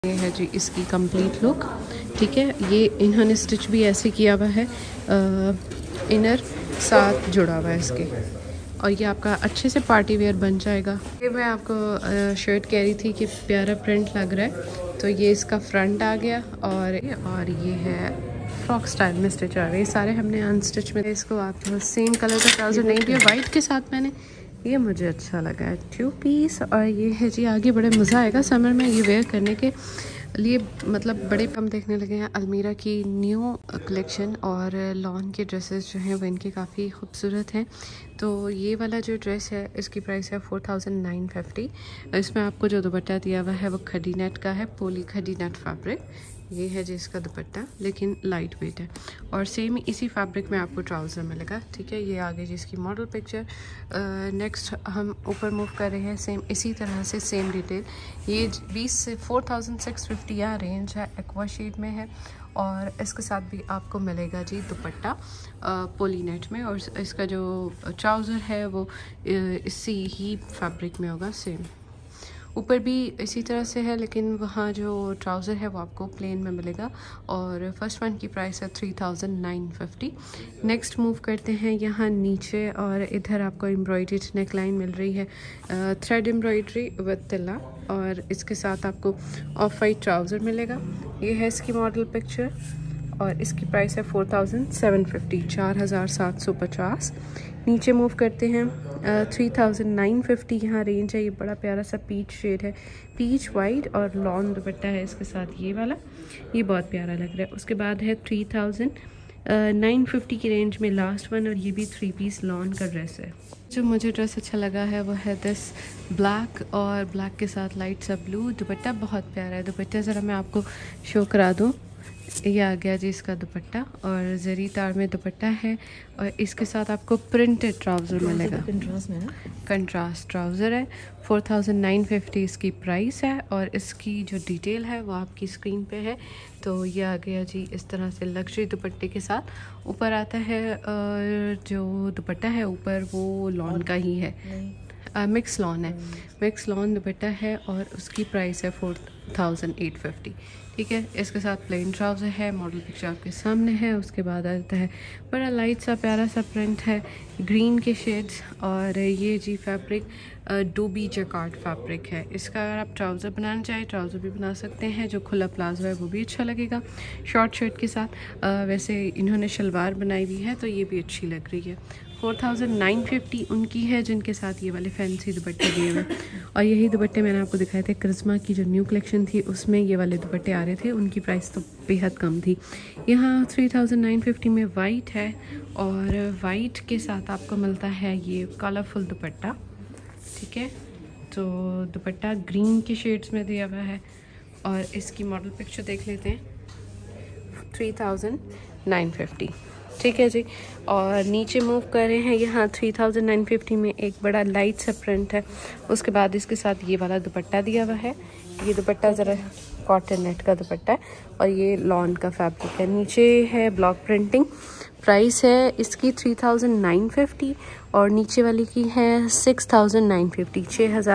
ये है जी इसकी कंप्लीट लुक। ठीक है, ये इन्होंने स्टिच भी ऐसे किया हुआ है, इनर साथ जुड़ा हुआ है इसके, और ये आपका अच्छे से पार्टी वेयर बन जाएगा। ये मैं आपको शर्ट कह रही थी कि प्यारा प्रिंट लग रहा है, तो ये इसका फ्रंट आ गया और ये है फ्रॉक स्टाइल में स्टिच आ रही है। सारे हमने अनस्टिच में इसको आप सेम कलर का ट्राउज़र नहीं दिया, वाइट के साथ मैंने, ये मुझे अच्छा लगा है 2 पीस। और ये है जी आगे बड़े मज़ा आएगा समर में ये वेयर करने के लिए, मतलब बड़े हम देखने लगे हैं अलमीरा की न्यू कलेक्शन, और लॉन के ड्रेसेस जो हैं वो इनके काफ़ी खूबसूरत हैं। तो ये वाला जो ड्रेस है इसकी प्राइस है 4950। इसमें आपको जो दुपट्टा दिया हुआ है वो खडी नेट का है, पोली खडी नेट फैब्रिक। ये है जी इसका दुपट्टा, लेकिन लाइट वेट है, और सेम इसी फैब्रिक में आपको ट्राउज़र मिलेगा। ठीक है, ये आगे जी इसकी मॉडल पिक्चर। नेक्स्ट हम ऊपर मूव कर रहे हैं, सेम इसी तरह से सेम डिटेल। ये 20 से 4650 यहाँ रेंज है, एक्वा शेड में है, और इसके साथ भी आपको मिलेगा जी दुपट्टा पोलीनेट में, और इसका जो ट्राउज़र है वो इसी ही फैब्रिक में होगा सेम। ऊपर भी इसी तरह से है, लेकिन वहाँ जो ट्राउज़र है वो आपको प्लेन में मिलेगा, और फर्स्ट वन की प्राइस है 3950। नेक्स्ट मूव करते हैं यहाँ नीचे, और इधर आपको एम्ब्रॉयडर्ड नेक लाइन मिल रही है, थ्रेड एम्ब्रॉयडरी विद तिल्ला, और इसके साथ आपको ऑफ वाइट ट्राउज़र मिलेगा। ये है इसकी मॉडल पिक्चर, और इसकी प्राइस है 4750, 4750। नीचे मूव करते हैं, 3950 यहाँ रेंज है। ये बड़ा प्यारा सा पीच शेड है, पीच वाइट, और लॉन दुपट्टा है इसके साथ ये वाला, ये बहुत प्यारा लग रहा है। उसके बाद है 3950 की रेंज में लास्ट वन, और ये भी 3 पीस लॉन का ड्रेस है। जो मुझे ड्रेस अच्छा लगा है वो है दिस ब्लैक, और ब्लैक के साथ लाइट सा ब्लू। दुपट्टा बहुत प्यारा है, दुपट्टा ज़रा मैं आपको शो करा दूँ। ये आ गया जी इसका दुपट्टा, और जरी तार में दुपट्टा है, और इसके साथ आपको प्रिंटेड ट्राउज़र मिलेगा, कंट्रास्ट ट्राउज़र है। 4950 इसकी प्राइस है, और इसकी जो डिटेल है वो आपकी स्क्रीन पे है। तो ये आ गया जी इस तरह से लग्जरी दुपट्टे के साथ। ऊपर आता है जो दुपट्टा है ऊपर वो लॉन का ही है, मिक्स लॉन है, मिक्स लॉन दुपट्टा है, और उसकी प्राइस है 4850। ठीक है, इसके साथ प्लेन ट्राउज़र है, मॉडल पिक्चर आपके सामने है। उसके बाद आता है बड़ा लाइट सा प्यारा सा प्रिंट है, ग्रीन के शेड्स, और ये जी फैब्रिक डूबी जैकार्ड फैब्रिक है। इसका अगर आप ट्राउज़र बनाना चाहें ट्राउज़र भी बना सकते हैं, जो खुला प्लाजो है वो भी अच्छा लगेगा शॉर्ट शर्ट के साथ। वैसे इन्होंने शलवार बनाई हुई है तो ये भी अच्छी लग रही है। 4950 उनकी है जिनके साथ ये वाले फैंसी दुपट्टे दिए हुए, और यही दुपट्टे मैंने आपको दिखाए थे क्रिस्मा की जो न्यू कलेक्शन थी उसमें ये वाले दुपट्टे आ रहे थे, उनकी प्राइस तो बेहद कम थी। यहाँ 3950 में वाइट है, और वाइट के साथ आपको मिलता है ये कलरफुल दुपट्टा। ठीक है, तो दुपट्टा ग्रीन के शेड्स में दिया हुआ है, और इसकी मॉडल पिक्चर देख लेते हैं। 3950। ठीक है जी, और नीचे मूव कर रहे हैं, यहाँ 3950 में एक बड़ा लाइट सा प्रिंट है। उसके बाद इसके साथ ये वाला दुपट्टा दिया हुआ है, ये दुपट्टा ज़रा कॉटन नेट का दुपट्टा है, और ये लॉन का फैब्रिक है। नीचे है ब्लॉक प्रिंटिंग, प्राइस है इसकी 3950, और नीचे वाली की है 6950,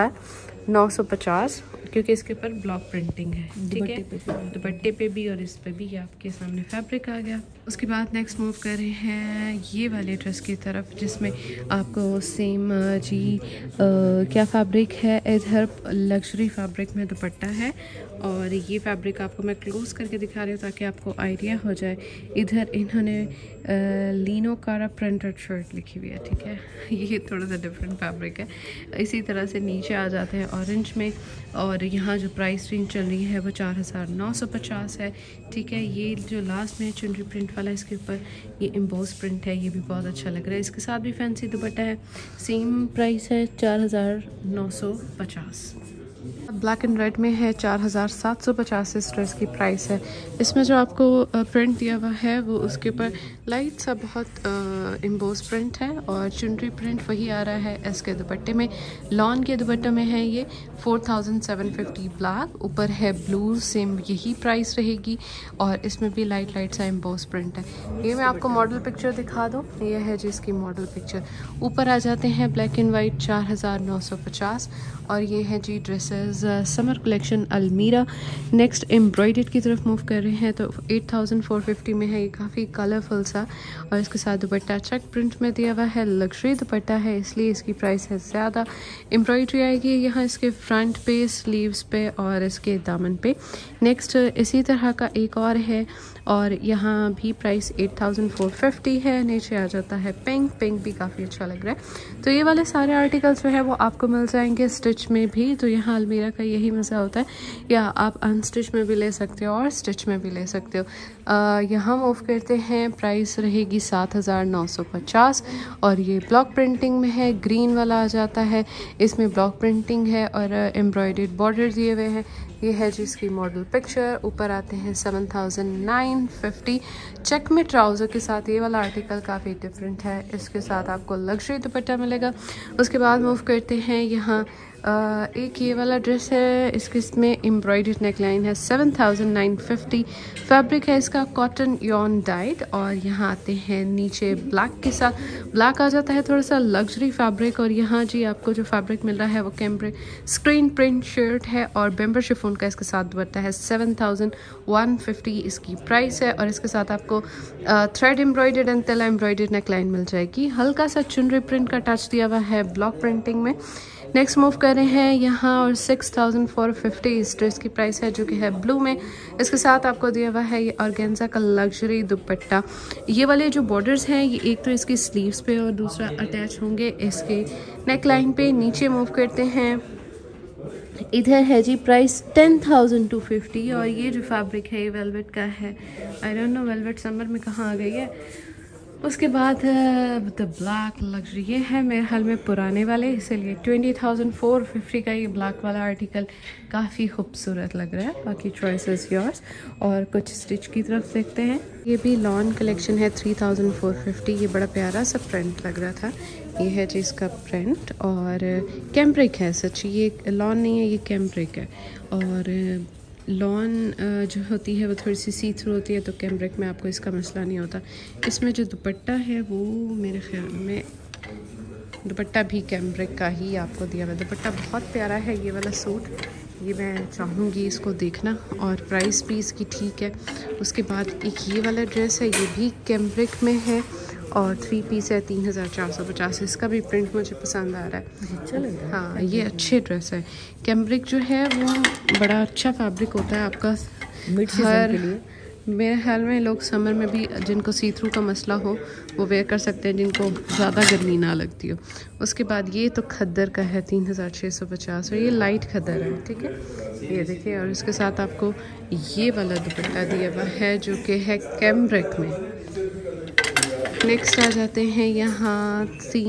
6950, क्योंकि इसके ऊपर ब्लॉक प्रिंटिंग है। ठीक है, दुपट्टे पे भी और इस पे भी ये आपके सामने फैब्रिक आ गया। उसके बाद नेक्स्ट मूव कर रहे हैं ये वाले ड्रेस की तरफ, जिसमें आपको सेम जी क्या फैब्रिक है, इधर लग्जरी फैब्रिक में दुपट्टा है, और ये फैब्रिक आपको मैं क्लोज करके दिखा रही हूँ ताकि आपको आइडिया हो जाए। इधर इन्होंने लीनो कारा प्रिंटेड शर्ट लिखी हुई है। ठीक है, ये थोड़ा सा डिफरेंट फैब्रिक है। इसी तरह से नीचे आ जाते हैं ऑरेंज में, और यहाँ जो प्राइस रेंज चल रही है वो 4950 है। ठीक है, ये जो लास्ट में चुनरी प्रिंट वाला इसके ऊपर ये एम्बोस प्रिंट है, ये भी बहुत अच्छा लग रहा है। इसके साथ भी फैंसी दुपट्टा है, सेम प्राइस है 4950। ब्लैक एंड रेड में है 4750 इस ड्रेस की प्राइस है। इसमें जो आपको प्रिंट दिया हुआ है वो उसके ऊपर लाइट सा बहुत एम्बोस प्रिंट है, और चुनरी प्रिंट वही आ रहा है इसके दुपट्टे में। लॉन के दुपट्टे में है ये 4750 ब्लैक, ऊपर है ब्लू, सेम यही प्राइस रहेगी, और इसमें भी लाइट सा एम्बोस प्रिंट है। ये मैं आपको मॉडल पिक्चर दिखा दूँ, ये है जिसकी मॉडल पिक्चर। ऊपर आ जाते हैं ब्लैक एंड वाइट 4950, और ये है जी dresses summer collection Almirah. Next embroidered की तरफ मूव कर रहे हैं तो 8450 में है। ये काफ़ी कलरफुल सा और इसके साथ दुपट्टा चेक प्रिंट में दिया हुआ है। लग्जरी दुपट्टा है इसलिए इसकी प्राइस है ज़्यादा। एम्ब्रॉयडरी आएगी यहाँ इसके फ्रंट पे, स्लीव्स पे और इसके दामन पे। नेक्स्ट इसी तरह का एक और है और यहाँ भी प्राइस 8450 है। नीचे आ जाता है पिंक भी काफ़ी अच्छा लग रहा है। तो ये वाले सारे आर्टिकल्स जो है वो आपको मिल जाएंगे स्टिच में भी। तो यहाँ अलमीरा का यही मज़ा होता है, या आप अनस्टिच में भी ले सकते हो और स्टिच में भी ले सकते हो। यहाँ मूव करते हैं, प्राइस रहेगी 7950 और ये ब्लॉक प्रिंटिंग में है। ग्रीन वाला आ जाता है, इसमें ब्लॉक प्रिंटिंग है और एम्ब्रॉयडर्ड बॉर्डर दिए हुए हैं। ये है जी इसकी मॉडल पिक्चर। ऊपर आते हैं 7950 चेक में ट्राउज़र के साथ। ये वाला आर्टिकल काफ़ी डिफरेंट है, इसके साथ आपको लग्जरी दुपट्टा मिलेगा। उसके बाद मूव करते हैं यहाँ एक ये वाला ड्रेस है, इसमें एम्ब्रॉयडर्ड नेकलाइन है। 7950 फैब्रिक है इसका कॉटन यॉन डाइड। और यहाँ आते हैं नीचे ब्लैक के साथ। ब्लैक आ जाता है थोड़ा सा लग्जरी फैब्रिक। और यहाँ जी आपको जो फैब्रिक मिल रहा है वो कैम्ब्रिक स्क्रीन प्रिंट शर्ट है और बेम्बर शिफॉन का इसके साथ दुपट्टा है। 7150 इसकी प्राइस है और इसके साथ आपको थ्रेड एम्ब्रॉयडर्ड एंड तेला एम्ब्रॉयडर्ड नेकलाइन मिल जाएगी। हल्का सा चुनरी प्रिंट का टच दिया हुआ है ब्लॉक प्रिंटिंग में। नेक्स्ट मूव कर रहे हैं यहाँ और 6450 इस ड्रेस की प्राइस है जो कि है ब्लू में। इसके साथ आपको दिया हुआ है ये ऑर्गेन्जा का लग्जरी दुपट्टा। ये वाले जो बॉर्डर्स हैं ये एक तो इसकी स्लीव्स पे और दूसरा अटैच होंगे इसके नेकलाइन पे। नीचे मूव करते हैं, इधर है जी प्राइस 10,250 और ये जो फैब्रिक है ये वेलवेट का है। I don't know velvet summer में कहाँ आ गई है। उसके बाद द ब्लैक लग्जरी, ये है मेरे हाल में पुराने वाले, इसलिए 20,450 का ये ब्लैक वाला आर्टिकल काफ़ी खूबसूरत लग रहा है। बाकी चॉइस इज़ योर्स। और कुछ स्टिच की तरफ देखते हैं। ये भी लॉन कलेक्शन है 3450। ये बड़ा प्यारा सा प्रिंट लग रहा था। ये है जी इसका प्रिंट और कैम्ब्रिक है। सच ये लॉन नहीं है, ये कैम्ब्रिक है। और लॉन जो होती है वो थोड़ी सी थ्रू होती है, तो कैम्ब्रिक में आपको इसका मसला नहीं होता। इसमें जो दुपट्टा है वो मेरे ख्याल में दुपट्टा भी कैम्ब्रिक का ही आपको दिया हुआ। दुपट्टा बहुत प्यारा है ये वाला सूट, ये मैं चाहूँगी इसको देखना। और प्राइस भी इसकी ठीक है। उसके बाद एक ये वाला ड्रेस है, ये भी कैम्ब्रिक में है और 3 पीस है। 3450। इसका भी प्रिंट मुझे पसंद आ रहा है। चलो हाँ, ये अच्छे ड्रेस है। कैम्ब्रिक जो है वो बड़ा अच्छा फैब्रिक होता है आपका हर के लिए। मेरे ख्याल में लोग समर में भी जिनको सी थ्रू का मसला हो वो वेयर कर सकते हैं, जिनको ज़्यादा गर्मी ना लगती हो। उसके बाद ये तो खद्दर का है 3650 और ये लाइट खद्दर है, ठीक है। ये देखिए और इसके साथ आपको ये वाला दुपट्टा दिया हुआ है जो कि है कैम्ब्रिक में। नेक्स्ट आ जाते हैं यहाँ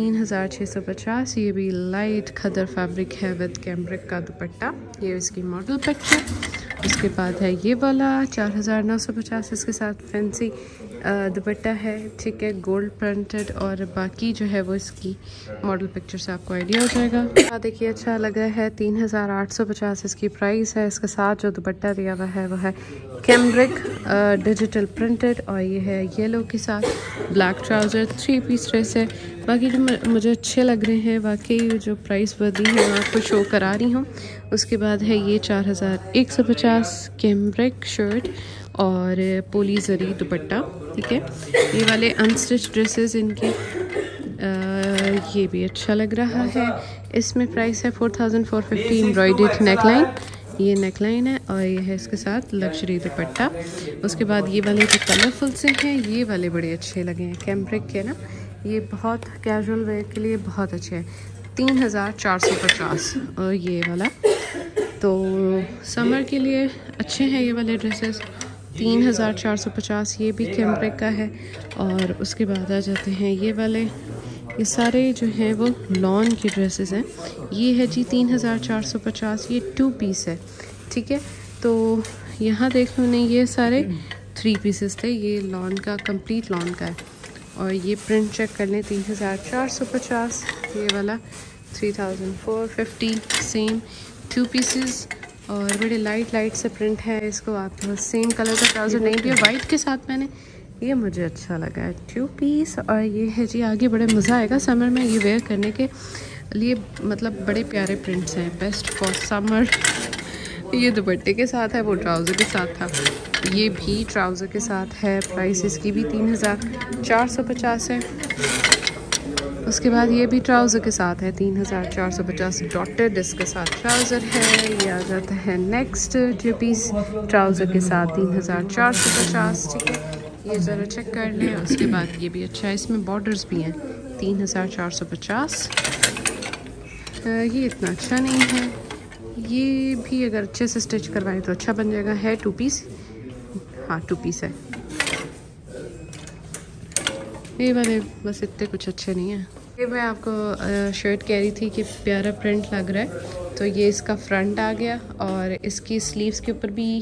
3650। ये भी लाइट खदर फैब्रिक है विद कैम्ब्रिक का दुपट्टा। ये इसकी मॉडल पिक्चर। उसके बाद है ये वाला 4950। इसके साथ फैंसी दुपट्टा है, ठीक है, गोल्ड प्रिंटेड। और बाकी जो है वो इसकी मॉडल पिक्चर से आपको आइडिया हो जाएगा। देखिए अच्छा लग रहा है। 3850 इसकी प्राइस है। इसके साथ जो दुपट्टा दिया हुआ है वो है कैम्ब्रिक डिजिटल प्रिंटेड और ये है येलो के साथ ब्लैक ट्राउज़र। 3 पीस ड्रेस है। बाकी जो मुझे अच्छे लग रहे हैं, बाकी जो प्राइस बदी है मैं आपको शो करा रही हूँ। उसके बाद है ये 4150 कैम्ब्रिक शर्ट और पोली जरी दुपट्टा, ठीक है। ये वाले अनस्टिच ड्रेसेस इनके ये भी अच्छा लग रहा है। इसमें प्राइस है 4450। एम्ब्रॉयडर्ड नेकलाइन, ये नेकलाइन है और ये है इसके साथ लग्जरी दुपट्टा। उसके बाद ये वाले जो कलरफुल से हैं ये वाले बड़े अच्छे लगे हैं कैम्ब्रिक के ना। ये बहुत कैजुअल वेयर के लिए बहुत अच्छे हैं। 3450 और ये वाला तो समर के लिए अच्छे हैं ये वाले ड्रेसेस। 3450 ये भी कैम्ब्रिक का है। और उसके बाद आ जाते हैं ये वाले, ये सारे जो हैं वो लॉन के ड्रेसेस हैं। ये है जी 3450। ये 2 पीस है, ठीक है। तो यहाँ देख लो नहीं, ये सारे 3 पीसेस थे। ये लॉन का कंप्लीट लॉन का है। और ये प्रिंट चेक कर लें 3450। ये वाला 3450 सेम 2 पीसेस और बड़े लाइट से प्रिंट है। इसको आप सेम कलर का ट्राउज़र नहीं दिया वाइट के साथ मैंने, ये मुझे अच्छा लगा है 2 पीस। और ये है जी आगे बड़े मज़ा आएगा समर में ये वेयर करने के। ये मतलब बड़े प्यारे प्रिंट्स हैं, बेस्ट फॉर समर। ये दुपट्टे के साथ है, वो ट्राउज़र के साथ था, ये भी ट्राउज़र के साथ है। प्राइस इसकी भी 3450 है। उसके बाद ये भी ट्राउज़र के साथ है 3450 डॉटेड, इसके साथ ट्राउज़र है। ये आ जाता है नेक्स्ट 2 पीस ट्राउज़र के साथ 3450। ठीक है, ये ज़रा चेक कर लें। उसके बाद ये भी अच्छा है, इसमें बॉर्डर्स भी हैं 3450। ये इतना अच्छा नहीं है, ये भी अगर अच्छे से स्टिच करवाएं तो अच्छा बन जाएगा। है 2 पीस, हाँ 2 पीस है। ये वाले बस इतने कुछ अच्छे नहीं हैं। ये मैं आपको शर्ट कह रही थी कि प्यारा प्रिंट लग रहा है, तो ये इसका फ्रंट आ गया और इसकी स्लीव्स के ऊपर भी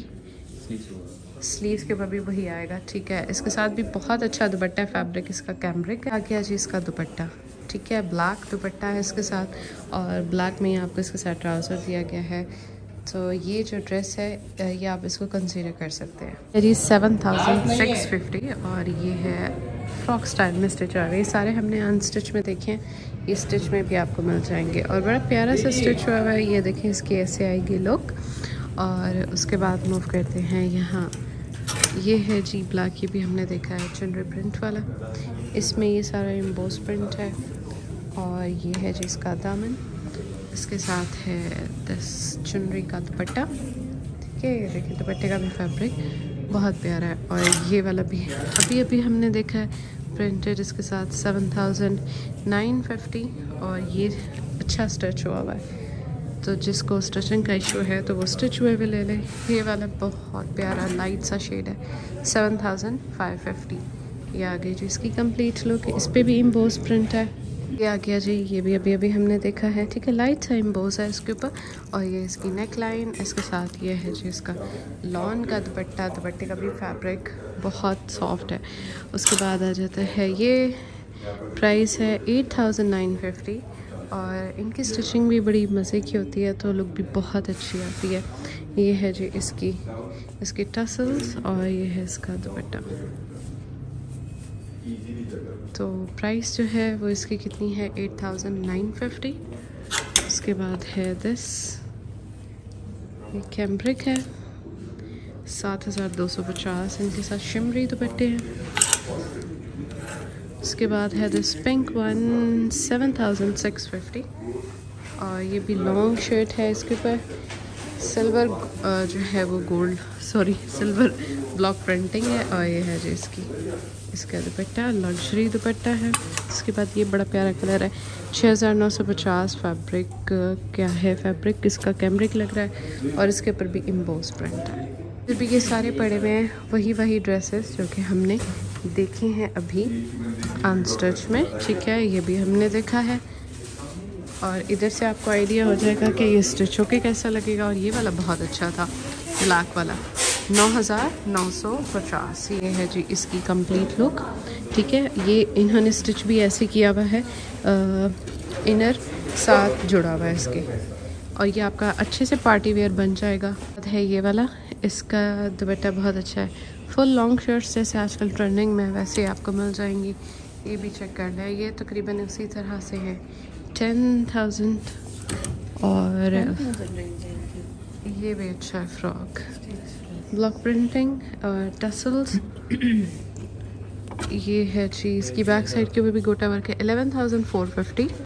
वही आएगा। ठीक है, इसके साथ भी बहुत अच्छा दुपट्टा है, फैब्रिक इसका कैमरिक आ गया जी इसका दुपट्टा। ठीक है, ब्लैक दुपट्टा है इसके साथ और ब्लैक में ही आपको इसके साथ ट्राउज़र दिया गया है। तो ये जो ड्रेस है ये आप इसको कंसीडर कर सकते हैं। ये 7650 और ये है फ्रॉक स्टाइल में स्टिच आ रही है। सारे हमने अनस्टिच में देखे हैं, ये स्टिच में भी आपको मिल जाएंगे और बड़ा प्यारा सा स्टिच हुआ हुआ है। ये देखें इसकी ऐसे आएगी लुक। और उसके बाद मूव करते हैं यहाँ, ये है जी ब्लैक, ये भी हमने देखा है चुनरी प्रिंट वाला। इसमें ये सारा एम्बोस प्रिंट है और ये है जी इसका दामन, इसके साथ है दस चुनरी का दुपट्टा। ठीक है, ये देखिए दुपट्टे का भी फैब्रिक बहुत प्यारा है। और ये वाला भी अभी हमने देखा है प्रिंटेड, इसके साथ 7950 और ये अच्छा स्टिच हुआ हुआ है। तो जिसको स्टिचिंग का इशू है तो वो स्टिच हुए भी ले लें। ये वाला बहुत प्यारा लाइट सा शेड है 7550। ये आ गई जी इसकी कंप्लीट लुक। इस पर भी एम्बोस प्रिंट है। ये आ गया जी, ये भी अभी हमने देखा है। ठीक है, लाइट सा एम्बोस है इसके ऊपर और ये इसकी नेक लाइन। इसके साथ ये है जी इसका लॉन का दुपट्टा, दुपट्टे का भी फैब्रिक बहुत सॉफ्ट है। उसके बाद आ जाता है ये प्राइस है 8950 और इनकी स्टिचिंग भी बड़ी मज़े की होती है, तो लुक भी बहुत अच्छी आती है। ये है जी इसकी टसल्स और ये है इसका दुपट्टा। तो प्राइस जो है वो इसकी कितनी है 8950। उसके बाद है दिस, ये कैम्ब्रिक है 7250, इनके साथ शिमरी दुपट्टे हैं। उसके बाद है दिस पिंक वन 7650 और ये भी लॉन्ग शर्ट है, इसके ऊपर सिल्वर जो है वो सिल्वर ब्लॉक प्रिंटिंग है और ये है जो इसका दुपट्टा लग्जरी दुपट्टा है। उसके बाद ये बड़ा प्यारा कलर है 6950। फैब्रिक क्या है, फैब्रिक इसका कैमरिक लग रहा है और इसके ऊपर भी एम्बोस प्रिंट है। फिर भी ये सारे पड़े हुए हैं वही ड्रेसेस जो कि हमने देखे हैं अभी अनस्टिच में। ठीक है, ये भी हमने देखा है और इधर से आपको आइडिया हो जाएगा कि ये स्टिच होके कैसा लगेगा। और ये वाला बहुत अच्छा था, ब्लैक वाला 9950। ये है जी इसकी कंप्लीट लुक। ठीक है, ये इन्होंने स्टिच भी ऐसे किया हुआ है, इनर साथ जुड़ा हुआ है इसके और ये आपका अच्छे से पार्टी वेयर बन जाएगा। है ये वाला, इसका दुपट्टा बहुत अच्छा है। फुल लॉन्ग शर्ट्स जैसे आजकल ट्रेंडिंग में वैसे आपको मिल जाएंगी। ये भी चेक कर लें, ये तकरीबन उसी तरह से है 10,000। और ये भी अच्छा है, फ्रॉक ब्लॉक प्रिंटिंग और टसल्स। ये है चीज़ की बैक साइड के ऊपर भी गोटा वर्क है 11,450।